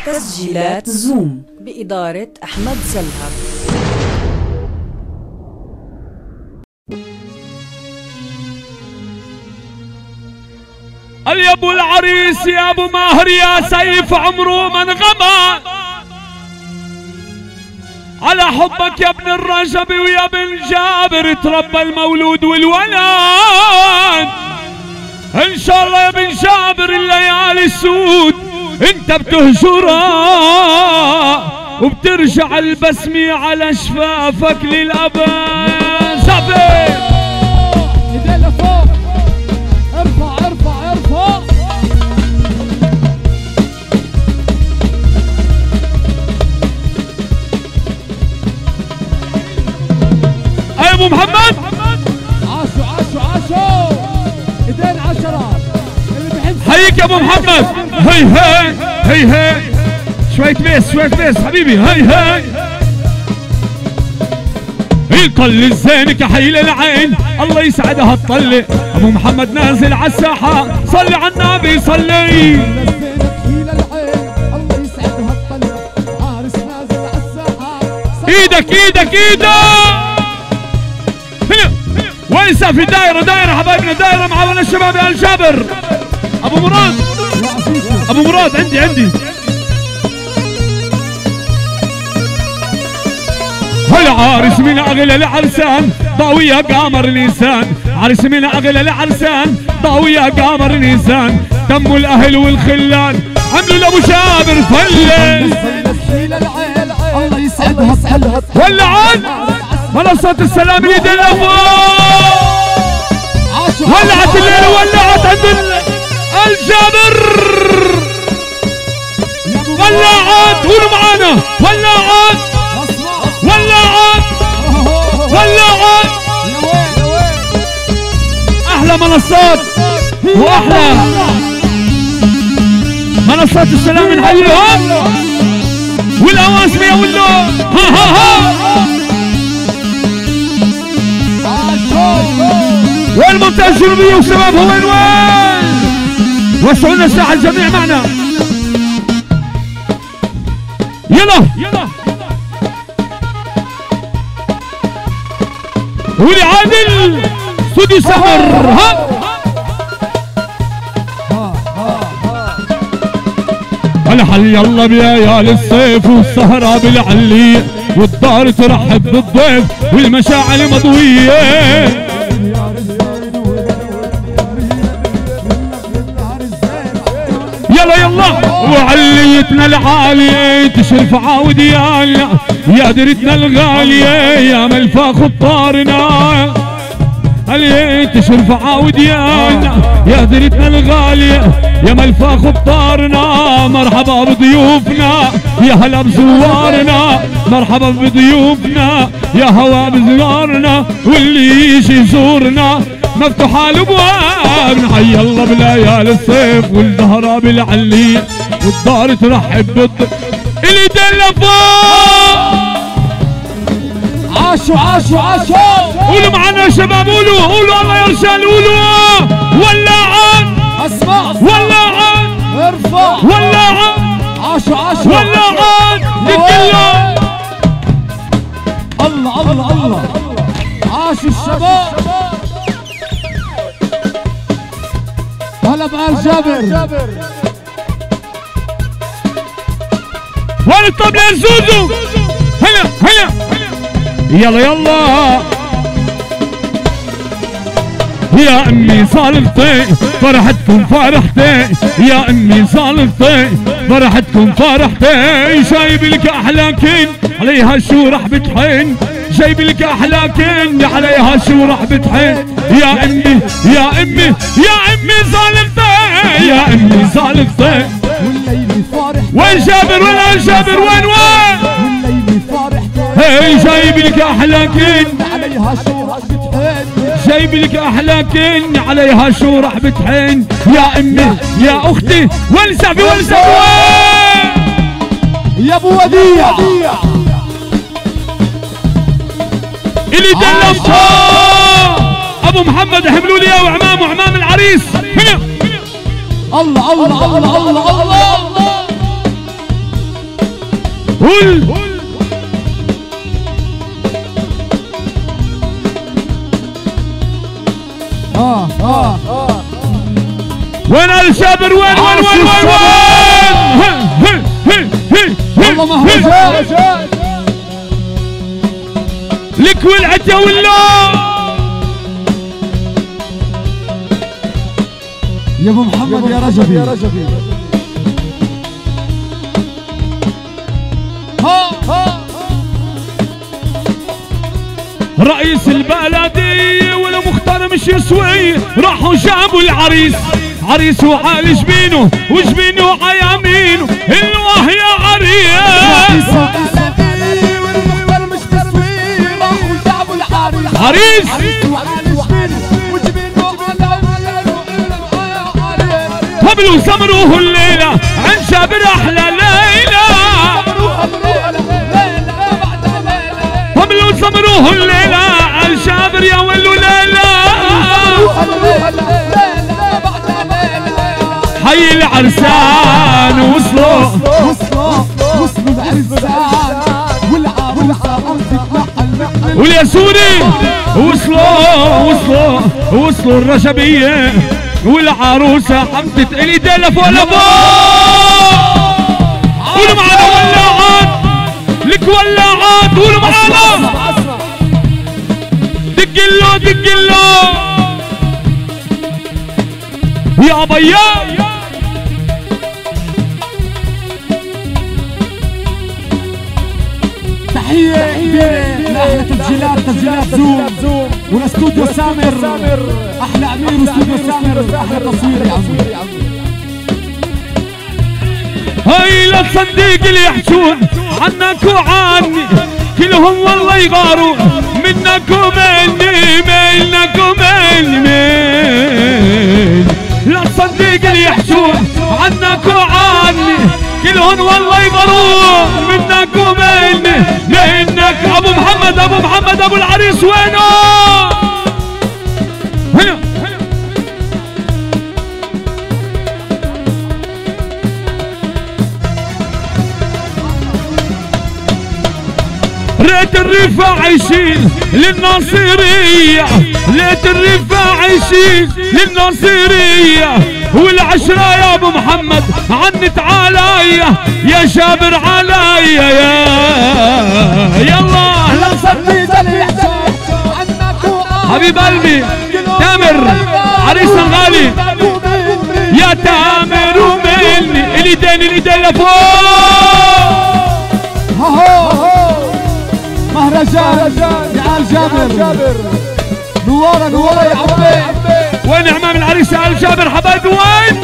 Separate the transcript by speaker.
Speaker 1: تسجيلات زوم بإدارة أحمد زلهر.
Speaker 2: يا ابو العريس يا ابو ماهر يا سيف عمره من غمى على حبك يا ابن الرجب ويا ابن جابر تربى المولود والولد. ان شاء الله يا ابن جابر الليالي السود انت بتهجرها وبترجع البسمة على شفافك للأبد. زبي
Speaker 3: ايدين لفوق، ارفع ارفع ارفع.
Speaker 2: يا ابو محمد
Speaker 3: عاشوا عاشوا عاشوا. ايدين 10 اللي بحب.
Speaker 2: حييك يا ابو محمد. هي هي هي هي شوية بيس شوية بيس حبيبي. هي هي يطل الزين كحيل العين الله يسعدها تطلع. ابو محمد نازل على الساحة صلي على النبي صلي. ايدك ايدك ايدك. هنا وين في دايرة دايرة حبايبنا دايرة معانا الشباب يا الجابر. ابو مراد ابو مراد عندي العرس من اغلى العرسان ضاوية قمر الانسان. عرس من اغلى العرسان ضاوية قمر الانسان. دم الاهل والخلان عملوا لابو جابر فله. الله يسعدها تحلها ولعت منصة السلام يد ولعت الليلة ولعت عند الجابر. ولعت قولوا معانا ولعت ولعت ولعت. احلى منصات واحلى منصات السلام نحييهم والاواسم يا ولو. ها ها ها والمنطقة الجنوبية وشبابها وين وسعوا لنا الساحة الجميع معنا. يلا ولي عادل استوديو سمر. ها الحل يلا بليالي الصيف والسهرة بالعلية والدار ترحب بالضيف والمشاعل مضوية. يلا يلا وعليتنا العالية تشرف عاود يانا يا درتنا الغالية يا ملفا خطارنا. علي تشرف عاود يانا يا درتنا الغالية يا ملفا خطارنا. مرحبا بضيوفنا يا هلا بزوارنا. مرحبا بضيوفنا يا هوا بزوارنا. واللي يجي يزورنا مفتوحة الابواب. نحيي الله بليالي الصيف والزهرة بالعلية والدار ترحب الايدين لفوق.
Speaker 3: عاشوا عاشوا عاشوا.
Speaker 2: قولوا معنا يا شباب قولوا الله يا رجال قولوا. ولعت
Speaker 3: اسمع
Speaker 2: ولعت
Speaker 3: ارفع
Speaker 2: ولعت
Speaker 3: عاشوا عاشوا
Speaker 2: ولعت للكل.
Speaker 3: الله الله الله. عاشوا الشباب. هلا بآل جابر.
Speaker 2: وين الطبلة يا زوزو. هلا هلا يلا يلا يا امي صالحتي فرحتكم فرحتي. يا امي صالحتي فرحتكم فرحتي. جايب لك احلى كين عليها شو رح بتحن. جايب لك احلى كين عليها شو رح بتحن. يا امي يا امي يا امي صالحتي يا امي صالحتي.
Speaker 3: والليل فرحتي
Speaker 2: وين جابر وين جابر وين
Speaker 3: والليل فرحتي.
Speaker 2: هي جايب لك احلى كين
Speaker 3: عليها شو رح بتحن.
Speaker 2: جايب لك احلى كين عليها شو رح بتحن. يا امي يا اختي وين سعفي وين سعفي
Speaker 3: يا ابو وديع
Speaker 2: اللي دلمتها ابو محمد حملوا لي وعمام وعمام العريس. هنا
Speaker 3: الله الله الله الله الله.
Speaker 2: قول وين الجابر وين
Speaker 3: والله مهرجان
Speaker 2: لك والعتا ولا
Speaker 3: يا ابو محمد يا رجبي
Speaker 2: رئيس البلدية والمختار مش يسوي راحوا جابوا العريس عريس وعلى جبينه وجبينه عيامينه الواه يا عريس
Speaker 3: والمختار مش يسوي راحوا جابوا العريس
Speaker 2: عريس قبلوا سمروه الليلة عن جابر أحلى ليلة قبلوا سمروه الليلة عن جابر يا ولو ليلة حي العرسان وصلوا
Speaker 3: العرسان والعروسة
Speaker 2: والياسوري وصلوا الرجبية والعروسة حمدت الي دلف ولا قولوا معنا ولاعات لك ولاعات قولوا معنا دق له يا بيا
Speaker 3: تحية كبيرة لأحلى تسجيلات زوم والاستوديو سامر أحلى أمير واستوديو سامر أحلى تصوير يا عمي
Speaker 2: هاي لا تصدق اللي يحجون عنك وعني كلهم والله يغارون منك ومني منك ومني لا تصدق اللي يحجون عنك وعني كلهم والله يغارون منك ومني منك ابو محمد ابو العريس وينه هنا ريت الرفاع يشيل للناصرية ريت الرفاع يشيل للناصرية والعشرة يا ابو محمد عنت عليا يا جابر عليا يلا
Speaker 3: لا صديت الإحسان
Speaker 2: حبيب قلبي تامر عريس الغالي يا تامر ومني اليدين لفوق
Speaker 3: مهرجان يا آل جابر نوارا يا عمي
Speaker 2: وين عمام العريس يا آل جابر حبايبي وين